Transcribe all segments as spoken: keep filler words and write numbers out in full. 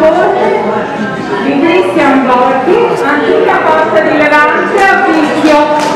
cipolle di Cristian Borghi, antica porta di Levante a Picchio.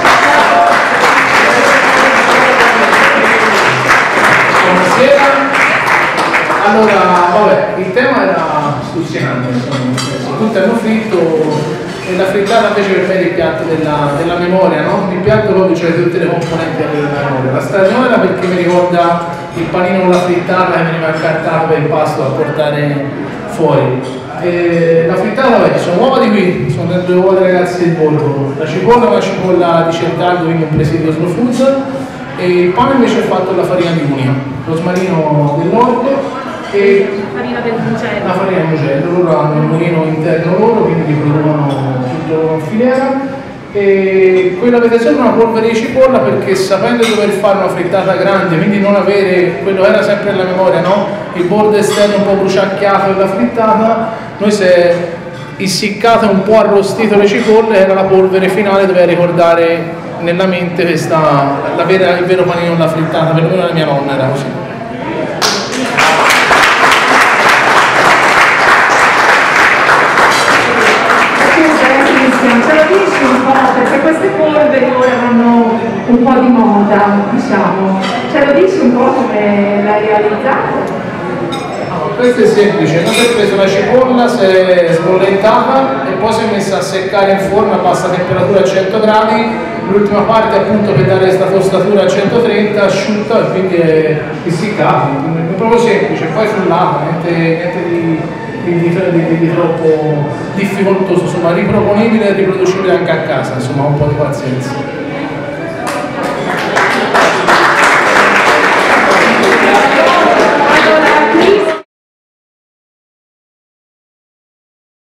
Buonasera. Allora, vabbè, il tema era stuzzinante, insomma, tutti hanno fritto e la frittata invece per me è il piatto della, della memoria, no? Il piatto proprio c'è tutte le componenti della memoria. La stagnola perché mi ricorda il panino con la frittata che veniva accartato per il pasto da portare fuori. E la frittata, vabbè, sono uova di qui, sono due uova dei ragazzi del Volvo. La cipolla è una cipolla di Certaldo, quindi un presidio slow food. E il pane invece è fatto alla farina di Unia, rosmarino dell'orto e farina del mugello. La farina del mugello, loro hanno il mulino interno loro, quindi producono tutto in filiera. E quella avete sempre una polvere di cipolla perché sapendo di dover fare una frittata grande, quindi non avere, quello era sempre nella memoria, no? Il bordo esterno un po' bruciacchiato della frittata, noi si è essiccato un po' arrostito le cipolle, era la polvere finale, doveva ricordare nella mente questa, la vera, il vero panino della frittata, perlomeno la mia nonna era così. Ce lo dici un po', perché queste polveri ora vanno un po' di moda, diciamo. Ce lo dici un po' come l'hai realizzato? No, questo è semplice, noi abbiamo preso la cipolla, si è sbollentata e poi si è messa a seccare in forno a bassa temperatura a cento gradi, l'ultima parte appunto per dare questa tostatura a centotrenta, asciutta e quindi è essiccato, è proprio semplice, poi frullata, niente, niente di... Di, di, di, di troppo difficoltoso, insomma riproponibile e riproducibile anche a casa, insomma un po' di pazienza.